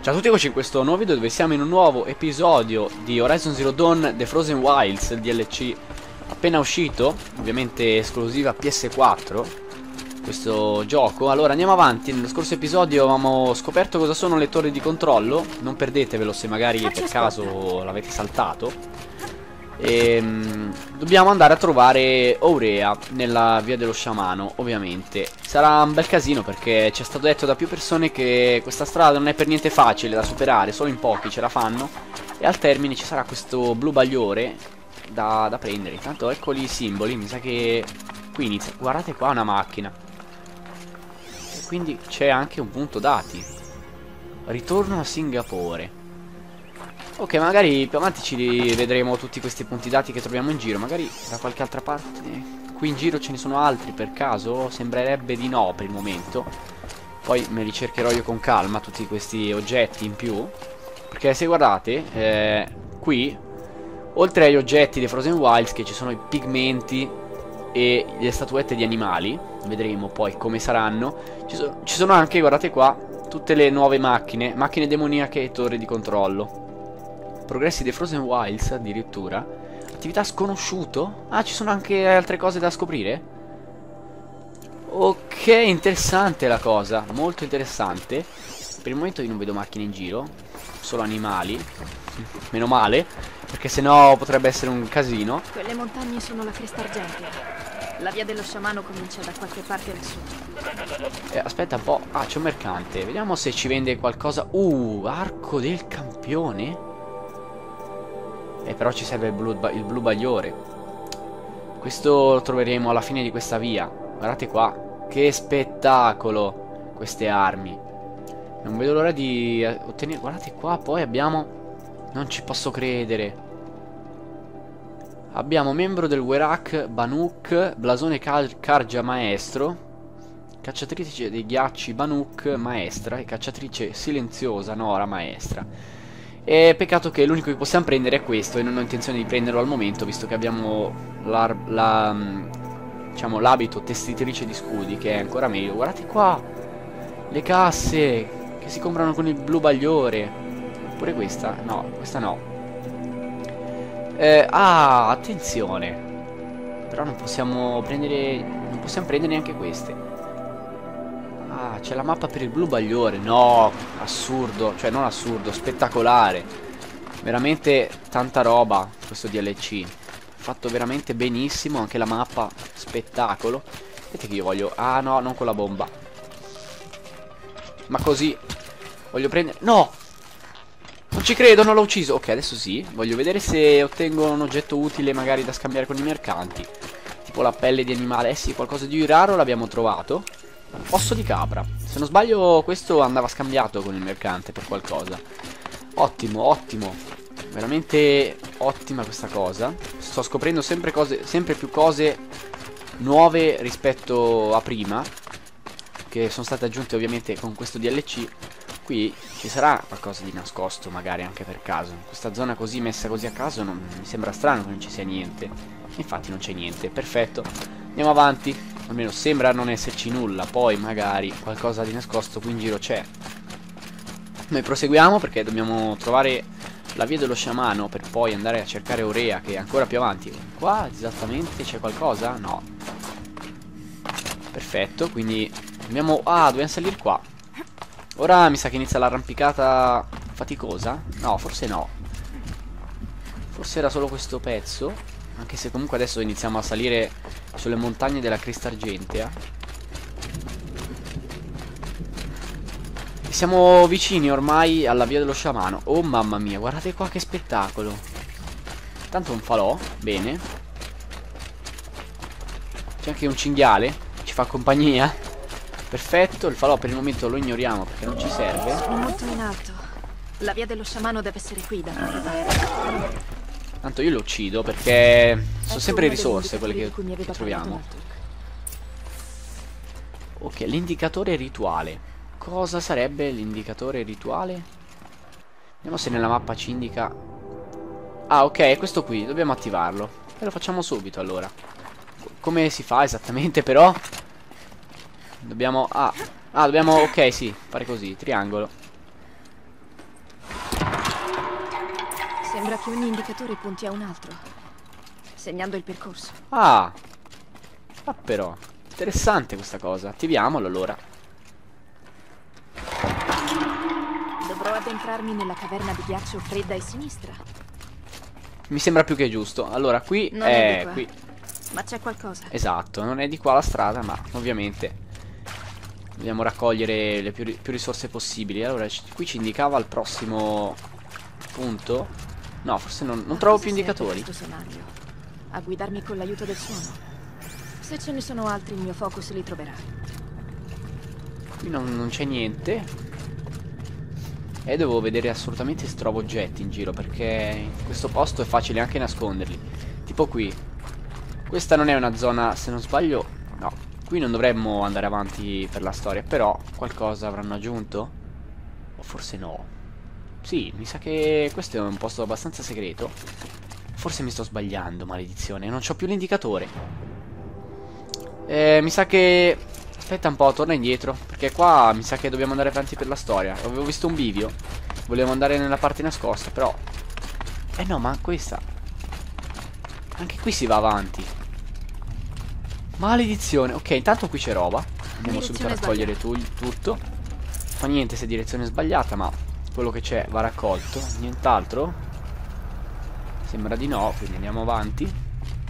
Ciao a tutti, eccoci in questo nuovo video dove siamo in un nuovo episodio di Horizon Zero Dawn The Frozen Wilds, il DLC appena uscito, ovviamente esclusiva PS4, questo gioco. Allora andiamo avanti, nello scorso episodio avevamo scoperto cosa sono le torri di controllo, non perdetevelo se magari per caso l'avete saltato. Dobbiamo andare a trovare Ourea nella via dello sciamano. Ovviamente sarà un bel casino perché ci è stato detto da più persone che questa strada non è per niente facile da superare, solo in pochi ce la fanno. E al termine ci sarà questo blu bagliore da prendere. Intanto eccoli i simboli, mi sa che qui inizia. Guardate qua una macchina. E quindi c'è anche un punto dati. Ritorno a Singapore. Ok, magari più avanti ci vedremo tutti questi punti dati che troviamo in giro. Magari da qualche altra parte. Qui in giro ce ne sono altri per caso? Sembrerebbe di no per il momento. Poi me li cercherò io con calma tutti questi oggetti in più. Perché se guardate qui, oltre agli oggetti dei Frozen Wilds, che ci sono i pigmenti e le statuette di animali, vedremo poi come saranno. Ci sono anche, guardate qua, tutte le nuove macchine demoniache e torri di controllo. Progressi dei Frozen Wilds addirittura. Attività sconosciuto. Ah, ci sono anche altre cose da scoprire? Ok, interessante la cosa. Molto interessante. Per il momento io non vedo macchine in giro, solo animali. Meno male, perché sennò potrebbe essere un casino. Quelle montagne sono la cresta argentea. La via dello sciamano comincia da qualche parte nel sud. Aspetta un po'. Ah, c'è un mercante. Vediamo se ci vende qualcosa. Arco del campione. Però ci serve il blu bagliore. Questo lo troveremo alla fine di questa via. Guardate qua, che spettacolo queste armi. Non vedo l'ora di ottenere. Guardate qua, poi abbiamo, non ci posso credere, abbiamo membro del Werak Banuk, blasone Karja maestro, cacciatrice dei ghiacci Banuk maestra e cacciatrice silenziosa Nora maestra. E peccato che l'unico che possiamo prendere è questo e non ho intenzione di prenderlo al momento, visto che abbiamo diciamo l'abito testitrice di scudi, che è ancora meglio. Guardate qua, le casse che si comprano con il blu bagliore. Pure questa? No, questa no. Attenzione. Però non possiamo prendere neanche queste. Ah, c'è la mappa per il blu bagliore. No, assurdo. Cioè, non assurdo, spettacolare. Veramente tanta roba questo DLC. Fatto veramente benissimo. Anche la mappa, spettacolo. Vedete che io voglio... Ah, no, non con la bomba. Ma così. Voglio prendere... No! Non ci credo, non l'ho ucciso. Ok, adesso sì. Voglio vedere se ottengo un oggetto utile magari da scambiare con i mercanti. Tipo la pelle di animale. Eh sì, qualcosa di raro l'abbiamo trovato. Osso di capra. Se non sbaglio questo andava scambiato con il mercante per qualcosa. Ottimo, ottimo. Veramente ottima questa cosa. Sto scoprendo sempre più cose nuove rispetto a prima, che sono state aggiunte ovviamente con questo DLC. Qui ci sarà qualcosa di nascosto magari anche per caso. Questa zona così messa così a caso mi sembra strano che non ci sia niente. Infatti non c'è niente, perfetto. Andiamo avanti. Almeno sembra non esserci nulla. Poi magari qualcosa di nascosto qui in giro c'è. Noi proseguiamo perché dobbiamo trovare la via dello sciamano per poi andare a cercare Ourea, che è ancora più avanti. Qua esattamente c'è qualcosa? No. Perfetto, quindi dobbiamo salire qua. Ora mi sa che inizia l'arrampicata faticosa. No, forse no. Forse era solo questo pezzo. Anche se comunque adesso iniziamo a salire sulle montagne della cresta argentea. E siamo vicini ormai alla via dello sciamano. Oh mamma mia, guardate qua che spettacolo. Tanto un falò, bene. C'è anche un cinghiale, ci fa compagnia. Perfetto, il falò per il momento lo ignoriamo perché non ci serve. Sono molto in alto. La via dello sciamano deve essere qui da qualche parte. Tanto io lo uccido perché sono sempre risorse quelle che troviamo. Ok, l'indicatore rituale. Cosa sarebbe l'indicatore rituale? Vediamo se nella mappa ci indica. Ah, ok, è questo qui, dobbiamo attivarlo. E lo facciamo subito allora. Come si fa esattamente però? Dobbiamo... dobbiamo... Ok, sì, fare così, triangolo. Sembra che ogni indicatore punti a un altro, segnando il percorso. Ah, però, interessante questa cosa. Attiviamolo allora. Dovrò addentrarmi nella caverna di ghiaccio fredda e sinistra. Mi sembra più che giusto. Allora, qui Non è di qua, qui. ma c'è qualcosa. Esatto, non è di qua la strada, ma ovviamente dobbiamo raccogliere le più risorse possibili. Allora, qui ci indicava il prossimo punto. No, forse non trovo più indicatori. Questo sonario, a guidarmi con l'aiuto del suono. Se ce ne sono altri, il mio focus li troverà. Qui non c'è niente. E devo vedere assolutamente se trovo oggetti in giro, perché in questo posto è facile anche nasconderli. Tipo qui. Questa non è una zona, se non sbaglio. No, qui non dovremmo andare avanti per la storia, però qualcosa avranno aggiunto? O forse no. Sì, mi sa che questo è un posto abbastanza segreto. Forse mi sto sbagliando, maledizione. Non c'ho più l'indicatore. Mi sa che... Aspetta un po', torna indietro. Perché qua mi sa che dobbiamo andare avanti per la storia. Avevo visto un bivio. Volevo andare nella parte nascosta, però... no, ma questa... Anche qui si va avanti. Maledizione. Ok, intanto qui c'è roba. Andiamo subito a raccogliere tutto. Fa niente se è direzione sbagliata, ma quello che c'è va raccolto. Nient'altro? Sembra di no, quindi andiamo avanti.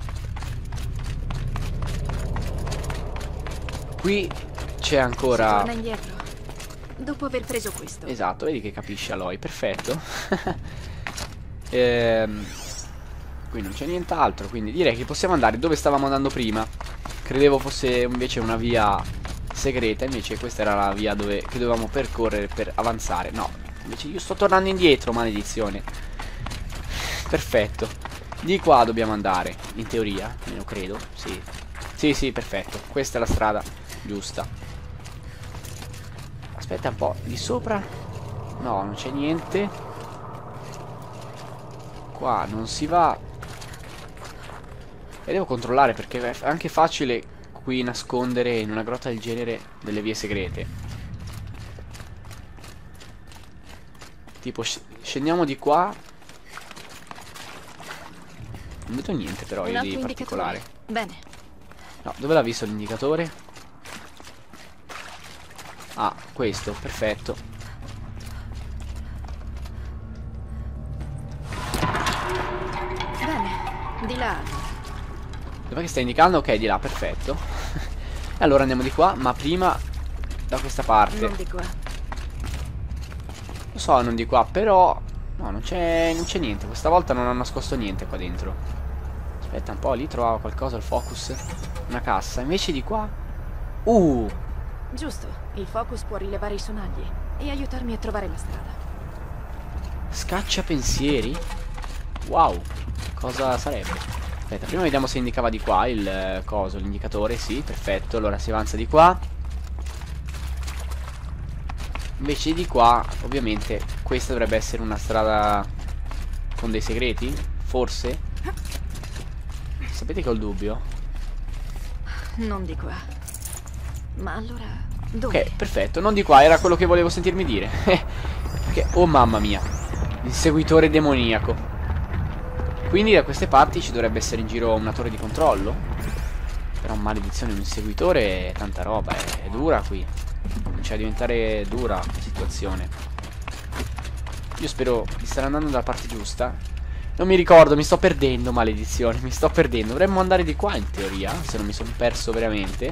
Qui c'è ancora... Si torna indietro, dopo aver preso questo. Esatto, vedi che capisce Aloy, perfetto. Qui non c'è nient'altro, quindi direi che possiamo andare dove stavamo andando prima. Credevo fosse invece una via segreta, invece questa era la via che dovevamo percorrere per avanzare. No, invece io sto tornando indietro, maledizione. Perfetto. Di qua dobbiamo andare, in teoria, almeno credo, sì. Sì, perfetto, questa è la strada giusta. Aspetta un po', di sopra? No, non c'è niente. Qua non si va. E devo controllare perché è anche facile qui nascondere in una grotta del genere delle vie segrete. Tipo scendiamo di qua. Non vedo niente però io di particolare. Bene. No, dove l'ha visto l'indicatore? Ah, questo, perfetto. Bene, di là. Dov'è che sta indicando? Ok, di là, perfetto. E allora andiamo di qua, ma prima da questa parte. Non di qua. Lo so, non di qua, però... No, non c'è niente. Questa volta non ho nascosto niente qua dentro. Aspetta un po', lì trovavo qualcosa, il focus. Una cassa, invece di qua. Giusto, il focus può rilevare i sonagli e aiutarmi a trovare la strada. Scaccia pensieri? Wow, cosa sarebbe? Aspetta, prima vediamo se indicava di qua il coso, l'indicatore, sì, perfetto. Allora si avanza di qua. Invece di qua, ovviamente, questa dovrebbe essere una strada con dei segreti? Forse? Sapete che ho il dubbio? Non di qua. Ma allora, dove? Ok, perfetto, non di qua, era quello che volevo sentirmi dire. Perché, oh mamma mia, il seguitore demoniaco. Quindi da queste parti ci dovrebbe essere in giro una torre di controllo. Però maledizione, un inseguitore è tanta roba, è dura qui. Comincia a diventare dura la situazione. Io spero di stare andando dalla parte giusta. Non mi ricordo, mi sto perdendo, maledizione, mi sto perdendo. Dovremmo andare di qua in teoria, se non mi sono perso veramente.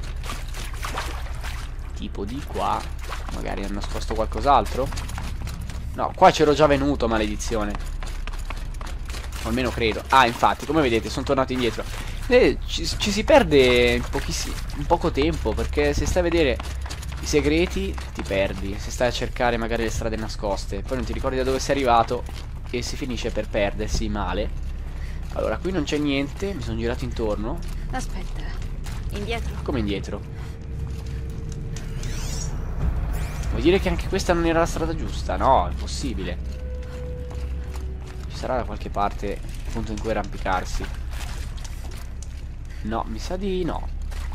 Tipo di qua. Magari hanno nascosto qualcos'altro. No, qua c'ero già venuto, maledizione. O almeno credo. Ah, infatti, come vedete, sono tornato indietro. Ci si perde in poco tempo, perché se stai a vedere i segreti ti perdi. Se stai a cercare magari le strade nascoste, poi non ti ricordi da dove sei arrivato e si finisce per perdersi male. Allora, qui non c'è niente. Mi sono girato intorno. Aspetta, indietro. Come indietro? Vuol dire che anche questa non era la strada giusta? No, è impossibile. Ci sarà da qualche parte il punto in cui arrampicarsi. No, mi sa di no.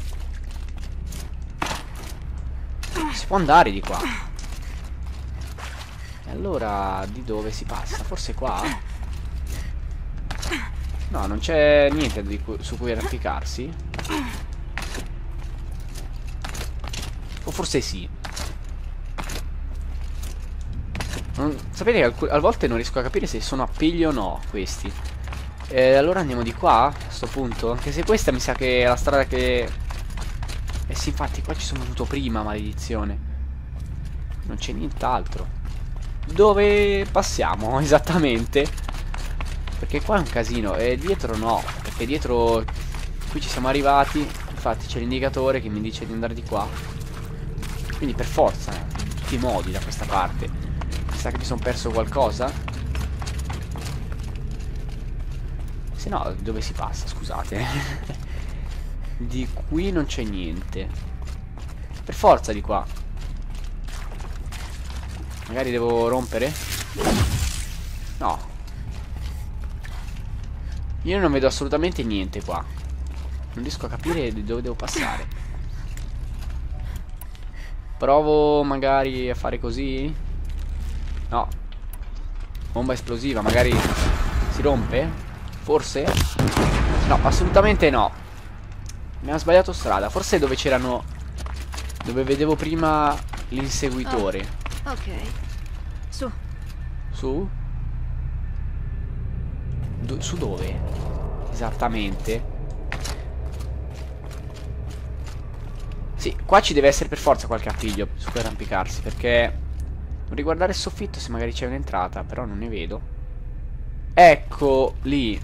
Si può andare di qua. E allora di dove si passa? Forse qua? No, non c'è niente su cui arrampicarsi. O forse sì. Sapete che a volte non riesco a capire se sono appigli o no questi. Allora andiamo di qua a sto punto. Anche se questa mi sa che è la strada che... Eh sì, infatti qua ci sono venuto prima, maledizione. Non c'è nient'altro. Dove passiamo esattamente? Perché qua è un casino. E dietro no. Perché dietro qui ci siamo arrivati. Infatti c'è l'indicatore che mi dice di andare di qua. Quindi per forza, in tutti i modi da questa parte. Mi sa che mi sono perso qualcosa. Se no, dove si passa? Scusate. Di qui non c'è niente. Per forza di qua. Magari devo rompere? No. Io non vedo assolutamente niente qua. Non riesco a capire dove devo passare. Provo magari a fare così. No. Bomba esplosiva, magari si rompe? Forse? No, assolutamente no. Mi ha sbagliato strada. Forse dove c'erano... Dove vedevo prima l'inseguitore. Ok. Su. Su? Su dove? Esattamente. Sì, qua ci deve essere per forza qualche appiglio su cui arrampicarsi, perché... Non riguardare il soffitto se magari c'è un'entrata, però non ne vedo. Ecco, lì.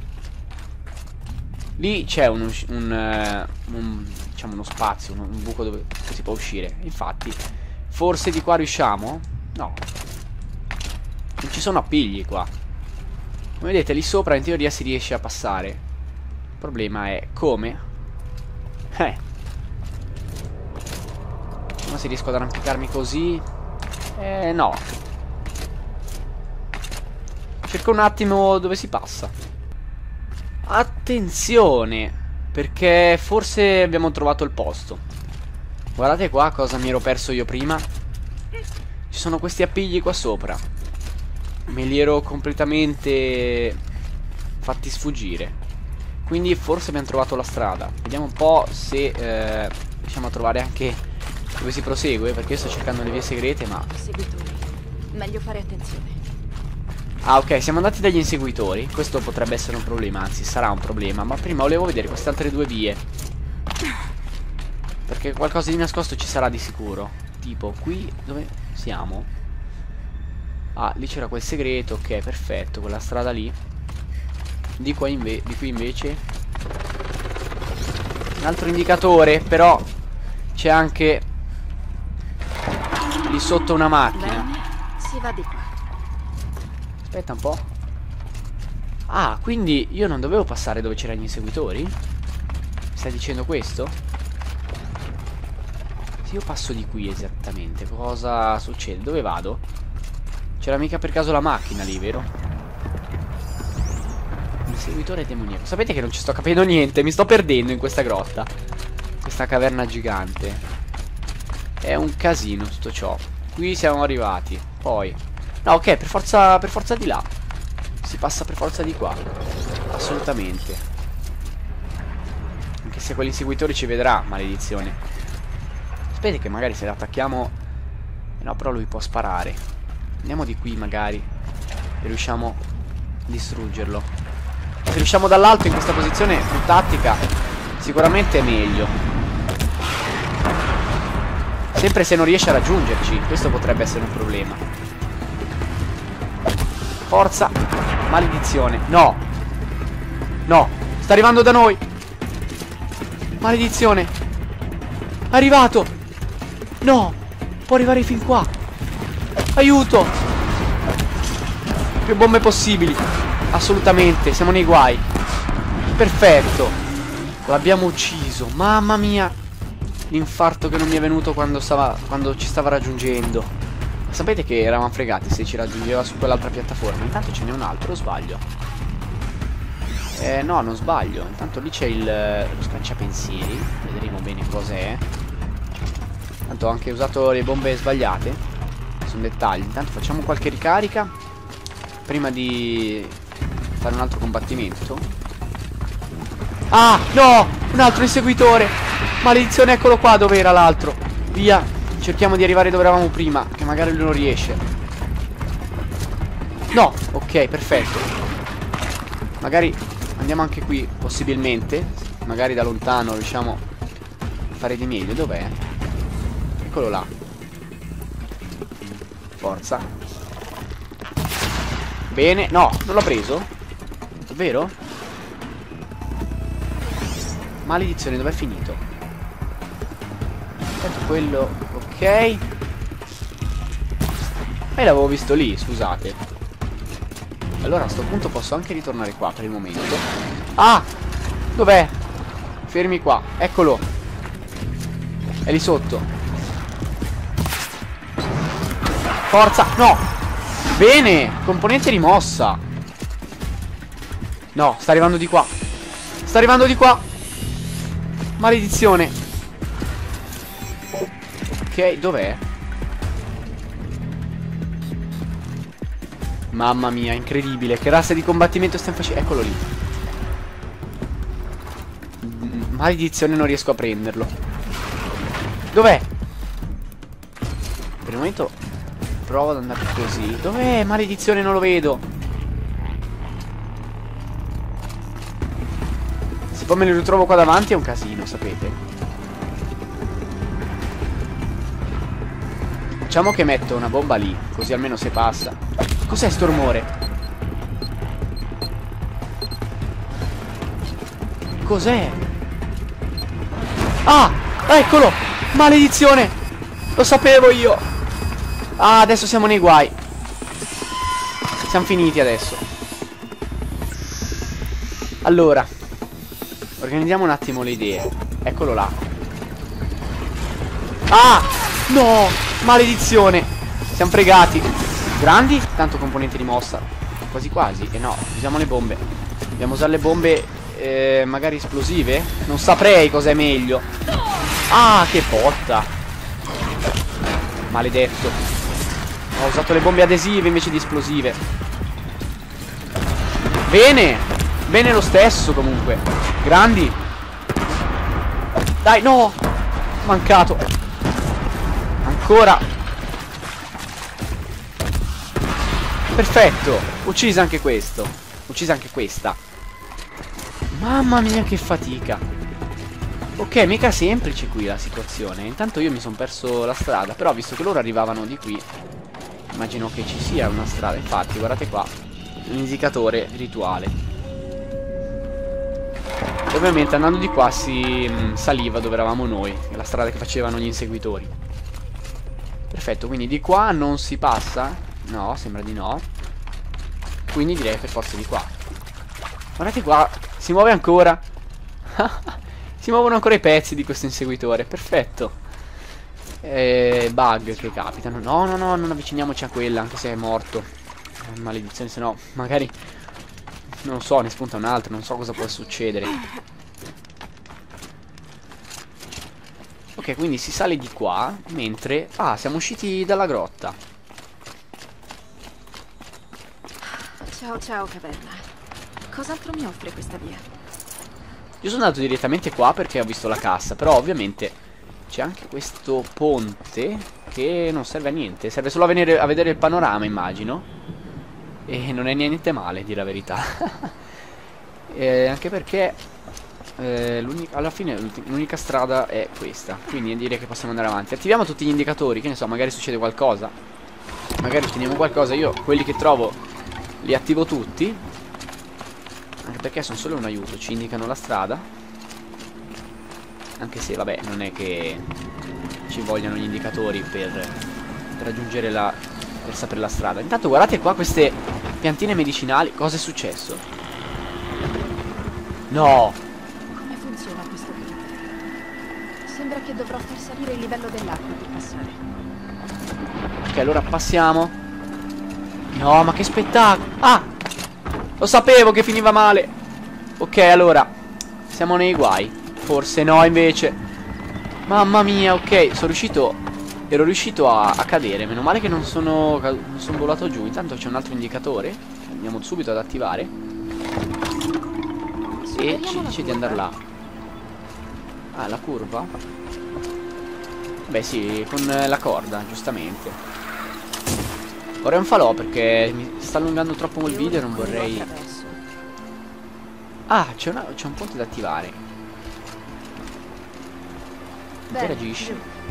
Lì c'è diciamo uno spazio, un buco dove si può uscire. Infatti, forse di qua riusciamo? No. Non ci sono appigli qua. Come vedete, lì sopra in teoria si riesce a passare. Il problema è come? Ma se riesco ad arrampicarmi così... no. Cerco un attimo dove si passa. Attenzione, perché forse abbiamo trovato il posto. Guardate qua cosa mi ero perso io prima. Ci sono questi appigli qua sopra. Me li ero completamente fatti sfuggire. Quindi forse abbiamo trovato la strada. Vediamo un po' se riusciamo a trovare anche dove si prosegue, perché io sto cercando le vie segrete, ma... Seguitori. Meglio fare attenzione. Ah, ok, siamo andati dagli inseguitori. Questo potrebbe essere un problema, anzi sarà un problema. Ma prima volevo vedere queste altre due vie, perché qualcosa di nascosto ci sarà di sicuro. Tipo, qui dove siamo? Ah, lì c'era quel segreto, ok, perfetto, quella strada lì. Di qui invece un altro indicatore, però c'è anche lì sotto una macchina. Bene, si va di qua. Aspetta un po'. Ah, quindi io non dovevo passare dove c'erano gli inseguitori? Stai dicendo questo? Se io passo di qui esattamente, cosa succede? Dove vado? C'era mica per caso la macchina lì, vero? Inseguitore demoniaco. Sapete che non ci sto capendo niente. Mi sto perdendo in questa grotta. Questa caverna gigante. È un casino tutto ciò. Qui siamo arrivati. Poi no, ok, per forza di là. Si passa per forza di qua. Assolutamente. Anche se quell'inseguitore ci vedrà, maledizione. Aspetta che magari se l'attacchiamo... No, però lui può sparare. Andiamo di qui magari e riusciamo a distruggerlo. Se riusciamo dall'alto in questa posizione più tattica, sicuramente è meglio. Sempre se non riesce a raggiungerci. Questo potrebbe essere un problema. Forza. Maledizione. No. No. Sta arrivando da noi. Maledizione. È arrivato. No. Può arrivare fin qua. Aiuto. Più bombe possibili. Assolutamente. Siamo nei guai. Perfetto. L'abbiamo ucciso. Mamma mia. L'infarto che non mi è venuto quando ci stava raggiungendo. Sapete che eravamo fregati se ci raggiungeva su quell'altra piattaforma. Intanto ce n'è un altro, o sbaglio? No, non sbaglio. Intanto lì c'è lo scacciapensieri. Vedremo bene cos'è. Tanto ho anche usato le bombe sbagliate. Sono dettagli. Intanto facciamo qualche ricarica prima di fare un altro combattimento. Ah, no! Un altro inseguitore! Maledizione, eccolo qua dove era l'altro. Via, cerchiamo di arrivare dove eravamo prima, che magari lui non riesce. No, ok, perfetto. Magari andiamo anche qui, possibilmente. Magari da lontano riusciamo a fare di meglio. Dov'è? Eccolo là. Forza. Bene, no, non l'ho preso. Davvero? Maledizione, dov'è finito? Intanto quello, ok. E l'avevo visto lì, scusate. Allora a sto punto posso anche ritornare qua per il momento. Ah! Dov'è? Fermi qua, eccolo. È lì sotto. Forza, no! Bene, componente rimossa. No, sta arrivando di qua. Sta arrivando di qua. Maledizione. Ok, dov'è? Mamma mia, incredibile. Che razza di combattimento stiamo facendo? Eccolo lì. Maledizione, non riesco a prenderlo. Dov'è? Per il momento provo ad andare così. Dov'è? Maledizione, non lo vedo. Se poi me lo ritrovo qua davanti è un casino, sapete. Facciamo che metto una bomba lì, così almeno se passa. Cos'è sto rumore? Cos'è? Ah! Eccolo! Maledizione! Lo sapevo io! Ah, adesso siamo nei guai. Siamo finiti adesso. Allora, organizziamo un attimo le idee. Eccolo là. Ah! No! Maledizione! Siamo fregati. Grandi? Tanto componenti di mossa. Quasi quasi. E no, usiamo le bombe. Dobbiamo usare le bombe magari esplosive? Non saprei cos'è meglio. Ah, che botta. Maledetto. Ho usato le bombe adesive invece di esplosive. Bene. Bene lo stesso comunque. Grandi. Dai, no. Mancato. Ancora. Perfetto. Uccisa anche questo. Uccisa anche questa. Mamma mia che fatica. Ok, mica semplice qui la situazione. Intanto io mi sono perso la strada. Però visto che loro arrivavano di qui, immagino che ci sia una strada. Infatti guardate qua, l'indicatore rituale. Ovviamente andando di qua si saliva dove eravamo noi, la strada che facevano gli inseguitori. Perfetto, quindi di qua non si passa? No, sembra di no. Quindi direi per forza di qua. Guardate qua, si muove ancora. Si muovono ancora i pezzi di questo inseguitore. Perfetto. Bug che capitano. No, no, no, non avviciniamoci a quella, anche se è morto. Maledizione, se no magari non so, ne spunta un altro. Non so cosa può succedere. Ok, quindi si sale di qua. Mentre... ah, siamo usciti dalla grotta. Ciao, ciao, caverna. Cos'altro mi offre questa via? Io sono andato direttamente qua perché ho visto la cassa. Però ovviamente c'è anche questo ponte che non serve a niente. Serve solo a vedere il panorama, immagino. E non è niente male, dire la verità. Anche perché alla fine l'unica strada è questa. Quindi direi che possiamo andare avanti. Attiviamo tutti gli indicatori, che ne so, magari succede qualcosa. Magari otteniamo qualcosa. Io quelli che trovo li attivo tutti, anche perché sono solo un aiuto, ci indicano la strada. Anche se vabbè, non è che ci vogliano gli indicatori per raggiungere per sapere la strada. Intanto guardate qua queste piantine medicinali. Cosa è successo? No. Come funziona questo ponte? Sembra che dovrò far salire il livello dell'acqua per passare. Ok, allora passiamo. No, ma che spettacolo. Ah, lo sapevo che finiva male. Ok, allora siamo nei guai. Forse no, invece. Mamma mia, ok, sono riuscito. Ero riuscito a cadere. Meno male che non sono volato giù. Intanto c'è un altro indicatore. Andiamo subito ad attivare. E ci dice di andare là. Ah, la curva? Beh sì, con la corda, giustamente. Vorrei un falò perché mi sta allungando troppo il video e non vorrei... Ah, c'è un ponte da attivare. Interagisci.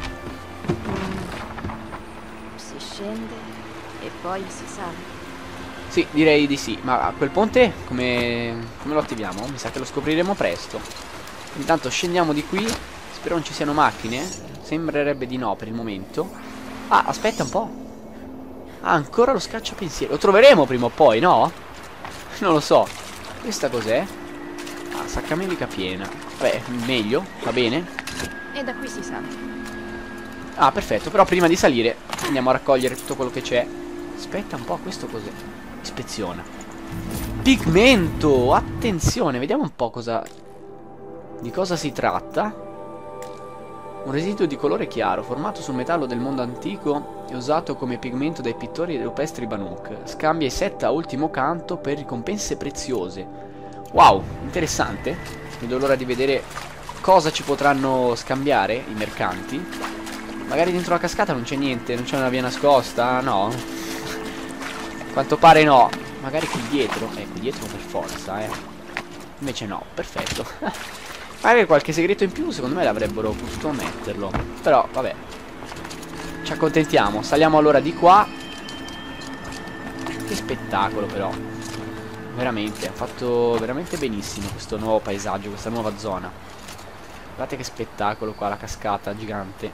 Si scende e poi si sale. Sì, direi di sì. Ma quel ponte come lo attiviamo? Mi sa che lo scopriremo presto. Intanto scendiamo di qui. Spero non ci siano macchine. Sembrerebbe di no per il momento. Ah, aspetta un po'. Ah, ancora lo scacciapensieri. Lo troveremo prima o poi, no? Non lo so. Questa cos'è? Ah, saccamelica piena. Vabbè, meglio, va bene. E da qui si sale. Ah, perfetto. Però prima di salire andiamo a raccogliere tutto quello che c'è. Aspetta un po', questo cos'è? Ispeziona. Pigmento! Attenzione, vediamo un po' di cosa si tratta. Un residuo di colore chiaro, formato sul metallo del mondo antico e usato come pigmento dai pittori rupestri Banuk. Scambia i set a ultimo canto per ricompense preziose. Wow, interessante. Non vedo l'ora di vedere cosa ci potranno scambiare i mercanti. Magari dentro la cascata non c'è niente, non c'è una via nascosta, no? Quanto pare no. Magari qui dietro. Qui dietro per forza, Invece no, perfetto. Magari qualche segreto in più secondo me l'avrebbero potuto metterlo. Però vabbè, ci accontentiamo. Saliamo allora di qua. Che spettacolo però. Veramente, ha fatto veramente benissimo questo nuovo paesaggio, questa nuova zona. Guardate che spettacolo qua, la cascata gigante.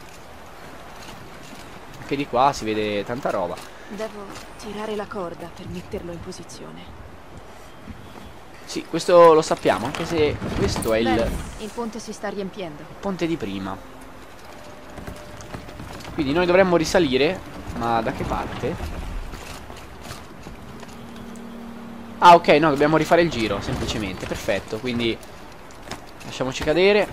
Anche di qua si vede tanta roba. Devo tirare la corda per metterlo in posizione. Sì, questo lo sappiamo, anche se questo è il ponte si sta riempiendo. Il ponte di prima. Quindi noi dovremmo risalire. Ma da che parte? Ah, ok, no, dobbiamo rifare il giro, semplicemente. Perfetto, quindi lasciamoci cadere.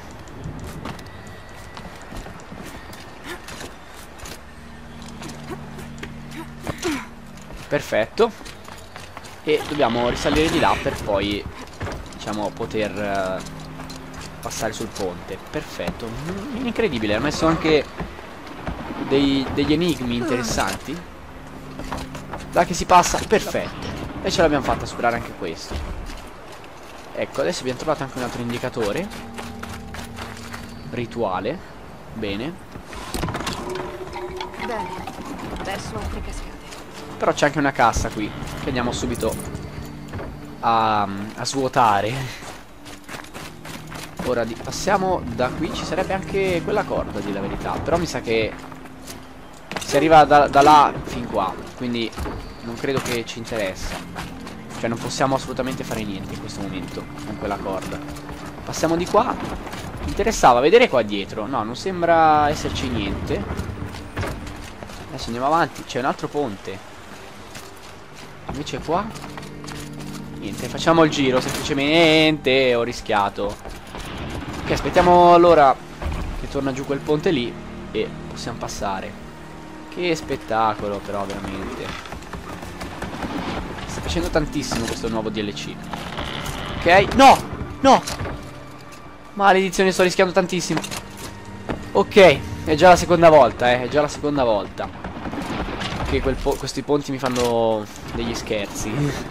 Perfetto. E dobbiamo risalire di là per poi, diciamo, poter passare sul ponte. Perfetto. Incredibile, ha messo anche degli enigmi interessanti. Da che si passa. Perfetto. E ce l'abbiamo fatta superare anche questo. Ecco, adesso abbiamo trovato anche un altro indicatore. Rituale. Bene. Bene, verso altre cascate. Però c'è anche una cassa qui che andiamo subito a svuotare. Ora passiamo da qui. Ci sarebbe anche quella corda, di la verità. Però mi sa che si arriva da là fin qua. Quindi non credo che ci interessa. Cioè non possiamo assolutamente fare niente in questo momento con quella corda. Passiamo di qua. Mi interessava vedere qua dietro. No, non sembra esserci niente. Adesso andiamo avanti. C'è un altro ponte. Invece qua niente, facciamo il giro semplicemente. Ho rischiato. Ok, aspettiamo allora che torna giù quel ponte lì e possiamo passare. Che spettacolo però, veramente. Sta facendo tantissimo questo nuovo DLC. Ok, no, no. Maledizione, sto rischiando tantissimo. Ok, è già la seconda volta, è già la seconda volta che questi ponti mi fanno degli scherzi.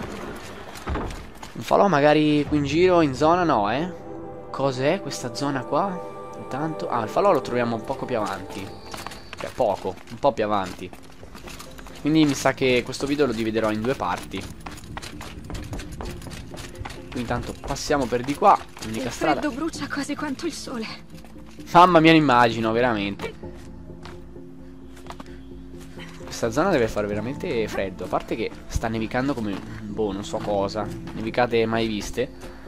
Un falò magari qui in giro, in zona, no, Cos'è questa zona qua? Intanto, il falò lo troviamo un poco più avanti. Cioè poco, un po' più avanti. Quindi mi sa che questo video lo dividerò in due parti. Quindi intanto passiamo per di qua. L'unica strada. Il freddo brucia quasi quanto il sole. Mamma mia, immagino, veramente. Questa zona deve fare veramente freddo. A parte che sta nevicando come, boh, non so cosa. Nevicate mai viste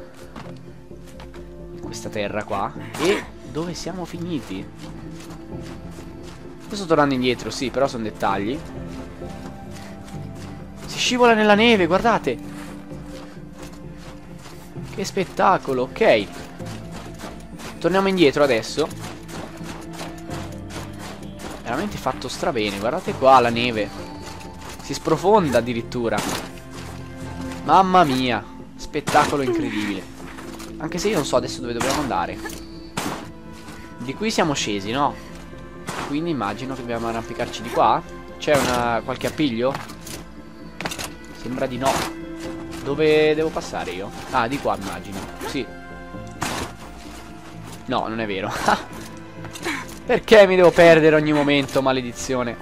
in questa terra qua. E dove siamo finiti? Io sto tornando indietro, sì, però sono dettagli. Si scivola nella neve, guardate. Che spettacolo, ok. Torniamo indietro adesso. Veramente fatto strabene. Guardate qua la neve. Si sprofonda addirittura. Mamma mia. Spettacolo incredibile. Anche se io non so adesso dove dobbiamo andare. Di qui siamo scesi, no? Quindi immagino che dobbiamo arrampicarci di qua. C'è qualche appiglio? Sembra di no. Dove devo passare io? Ah, di qua immagino. Sì. No, non è vero. Perché mi devo perdere ogni momento, maledizione?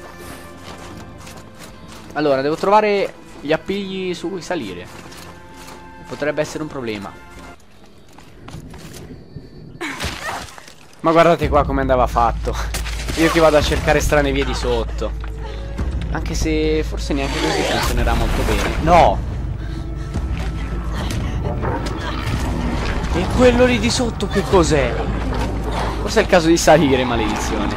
Allora, devo trovare gli appigli su cui salire. Potrebbe essere un problema. Ma guardate qua come andava fatto. Io che vado a cercare strane vie di sotto. Anche se forse neanche così funzionerà molto bene. No! E quello lì di sotto che cos'è? Forse è il caso di salire, maledizione.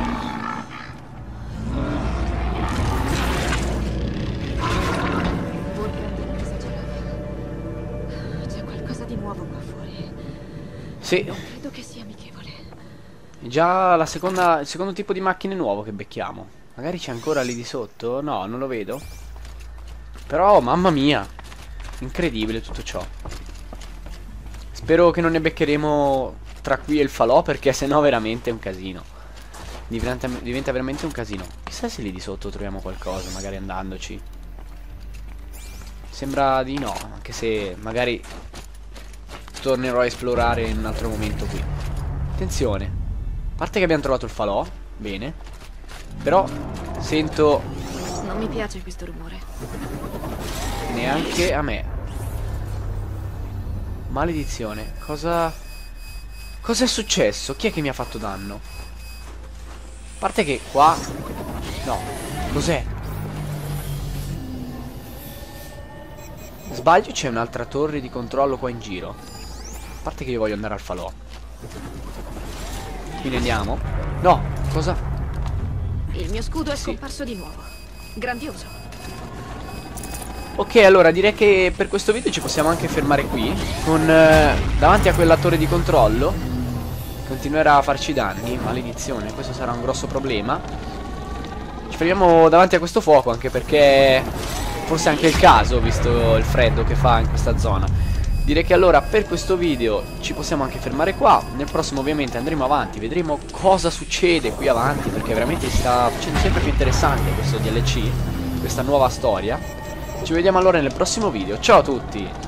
C'è qualcosa di nuovo qua fuori. Sì. Non credo che sia amichevole. È già il secondo tipo di macchine nuovo che becchiamo. Magari c'è ancora lì di sotto? No, non lo vedo. Però, mamma mia, incredibile tutto ciò. Spero che non ne beccheremo tra qui e il falò, perché sennò veramente è un casino. Diventa veramente un casino. Chissà se lì di sotto troviamo qualcosa, magari andandoci. Sembra di no, anche se magari tornerò a esplorare in un altro momento qui. Attenzione. A parte che abbiamo trovato il falò, bene. Però sento... Non mi piace questo rumore. Neanche a me. Maledizione. Cosa è successo? Chi è che mi ha fatto danno? A parte che qua... No. Cos'è? Sbaglio, c'è un'altra torre di controllo qua in giro. A parte che io voglio andare al falò. Quindi andiamo. No, cosa? Il mio scudo è scomparso di nuovo. Grandioso. Ok, allora direi che per questo video ci possiamo anche fermare qui. Con davanti a quella torre di controllo continuerà a farci danni. Maledizione, questo sarà un grosso problema. Ci fermiamo davanti a questo fuoco, anche perché forse è anche il caso, visto il freddo che fa in questa zona. Direi che allora per questo video ci possiamo anche fermare qua. Nel prossimo ovviamente andremo avanti, vedremo cosa succede qui avanti, perché veramente si sta facendo sempre più interessante questo DLC, questa nuova storia. Ci vediamo allora nel prossimo video. Ciao a tutti!